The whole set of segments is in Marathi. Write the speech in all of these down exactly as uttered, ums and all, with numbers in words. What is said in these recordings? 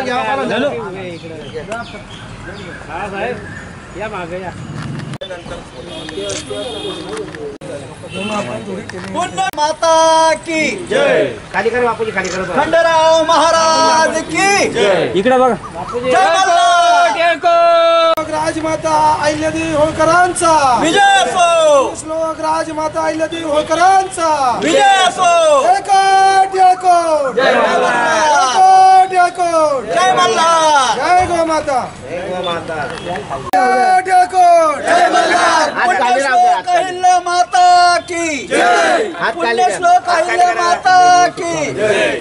माता की जय। खाली कर बापूजी, खाली कर। खंडराव महाराज की जय। इकडे बघा बापूजी। जय मल्हार। राजमाता अहिल्यादेवी होळकरांचा विजय असो। श्लोक राजमाता अहिल्यादेवी होळकरांचा विजय असो। एकट एकट जय मल्हार। एकट एकट जय मल्हार। जय गो माता। जय गो माता। एकट एकट जय मल्हार। पुण्यश्लोक अहिल्या माता की जय। पुण्यश्लोक अहिल्या माता की जय।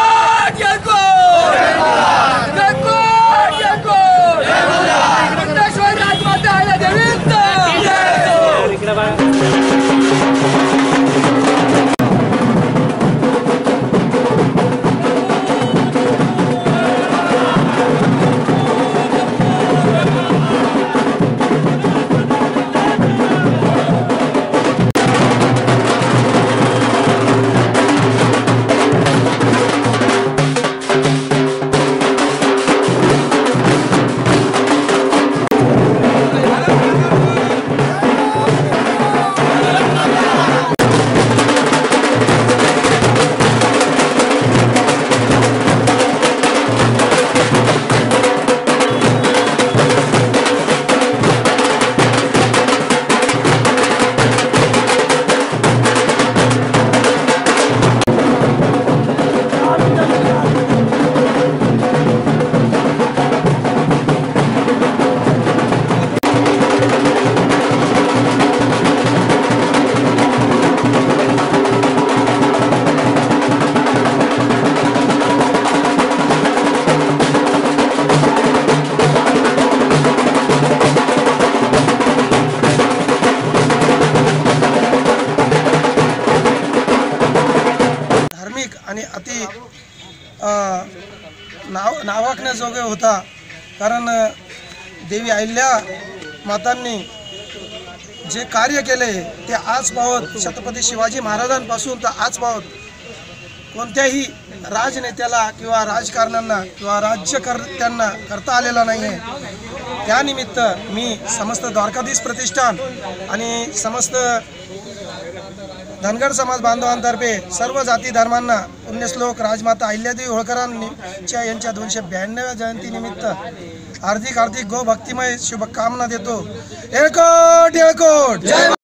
आणि अति नाव नावाकण्याजोगे होता, कारण देवी अहिल्या मातांनी जे कार्य केले ते आज पावत छत्रपती शिवाजी महाराजांपासून तर आज पावत कोणत्याही राजनेत्याला किंवा राजकारण्यांना किंवा राज्यकर्त्यांना करता आलेला नाही आहे। त्यानिमित्त मी समस्त द्वारकाधीश प्रतिष्ठान आणि समस्त धनगर समाज बांधवांतर्फे सर्व जाती धर्मांना पुण्यश्लोक राजमाता अहिल्यादेवी होळकरांच्या यांच्या दोनशे ब्याण्णव्या जयंतीनिमित्त हार्दिक हार्दिक गो भक्तिमय शुभकामना देतो। एकट एकट जय।